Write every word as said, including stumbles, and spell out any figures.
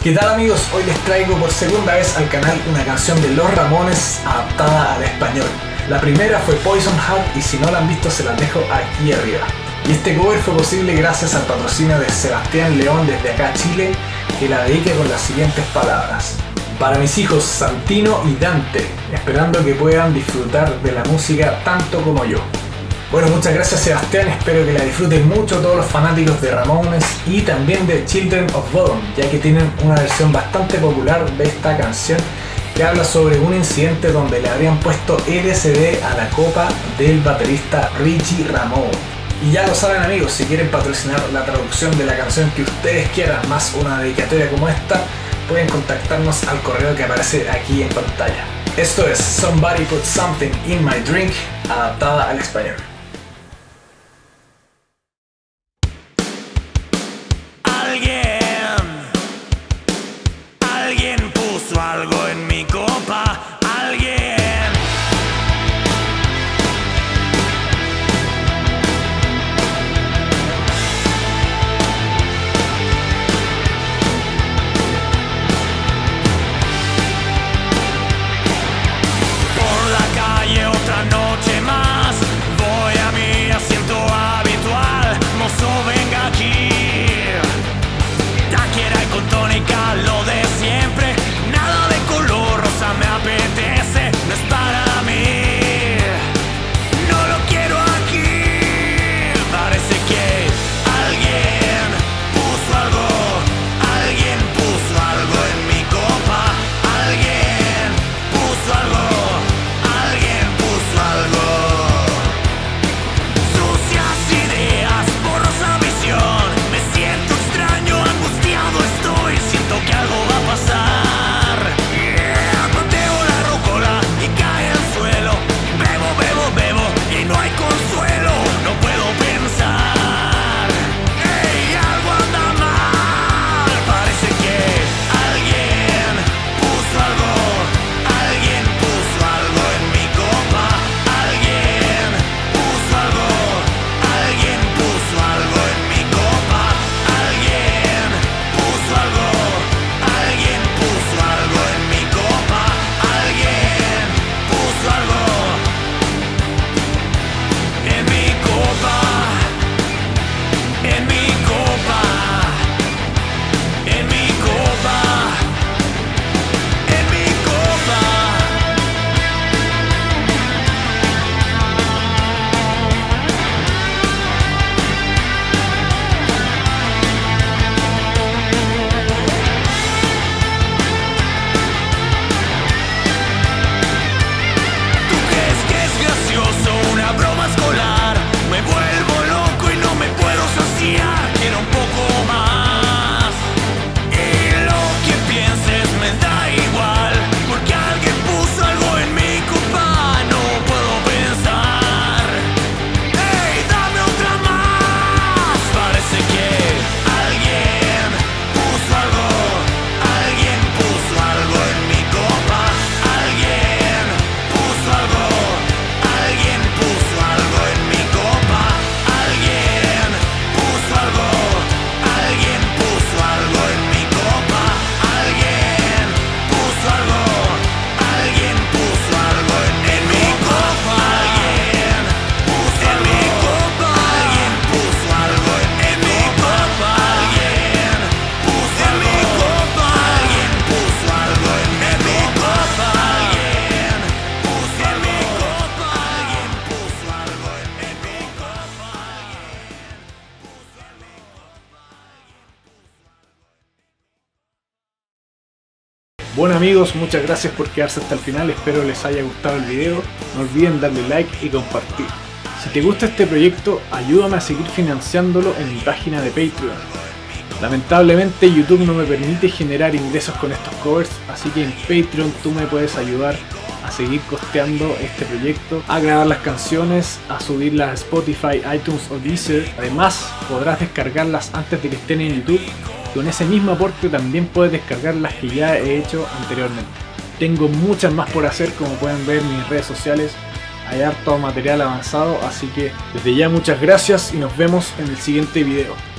¿Qué tal amigos? Hoy les traigo por segunda vez al canal una canción de Los Ramones adaptada al español. La primera fue Poison Heart y si no la han visto se las dejo aquí arriba. Y este cover fue posible gracias al patrocinio de Sebastián León desde acá Chile, que la dedica con las siguientes palabras. Para mis hijos Santino y Dante, esperando que puedan disfrutar de la música tanto como yo. Bueno, muchas gracias Sebastián, espero que la disfruten mucho todos los fanáticos de Ramones y también de Children of Bodom, ya que tienen una versión bastante popular de esta canción que habla sobre un incidente donde le habrían puesto L S D a la copa del baterista Richie Ramone. Y ya lo saben amigos, si quieren patrocinar la traducción de la canción que ustedes quieran, más una dedicatoria como esta, pueden contactarnos al correo que aparece aquí en pantalla. Esto es Somebody Put Something in My Drink, adaptada al español. Alguien, alguien puso algo en mi copa, alguien. Por la calle otra noche más, voy a mi asiento habitual, mozo venga aquí. Taquera y con tónica, lo de siempre, nada de color rosa me apetece, no es para mí, no lo quiero aquí. Parece que alguien puso algo, alguien puso algo en mi copa, alguien puso algo, alguien puso algo. Sucias ideas, borrosa visión, me siento extraño, angustiado estoy, siento que algo va a pasar. Yeah, pateo la rocola y cae al suelo, bebo, bebo, bebo y no hay consuelo, no puedo pensar. Hey, algo anda mal, parece que alguien puso algo, alguien puso algo en mi copa, alguien puso algo, alguien puso algo en mi copa, alguien puso algo, alguien puso algo en mi copa, alguien puso algo en mi copa, en mi copa, en mi copa, en mi copa. ¿Tú crees que es gracioso una broma escolar? Me vuelvo loco y no me puedo saciar, quiero un poco más. Y lo que pienses me da igual, porque alguien puso algo en mi copa, no puedo pensar. Hey, dame otra más. Parece que alguien puso algo, alguien puso algo en mi copa, alguien puso algo, alguien puso algo en mi copa, alguien puso algo, alguien puso algo en mi copa, alguien puso algo, alguien puso algo en mi copa, alguien puso algo en mi copa, alguien puso algo en mi copa, alguien puso algo en mi copa, alguien puso algo en mi copa, alguien puso algo en mi copa, alguien puso algo en mi copa. Bueno amigos, muchas gracias por quedarse hasta el final, espero les haya gustado el video, no olviden darle like y compartir. Si te gusta este proyecto, ayúdame a seguir financiándolo en mi página de Patreon. Lamentablemente YouTube no me permite generar ingresos con estos covers, así que en Patreon tú me puedes ayudar a seguir costeando este proyecto, a grabar las canciones, a subirlas a Spotify, iTunes o Deezer. Además podrás descargarlas antes de que estén en YouTube. Con ese mismo aporte también puedes descargar las que ya he hecho anteriormente. Tengo muchas más por hacer, como pueden ver en mis redes sociales. Hay harto material avanzado, así que desde ya muchas gracias y nos vemos en el siguiente video.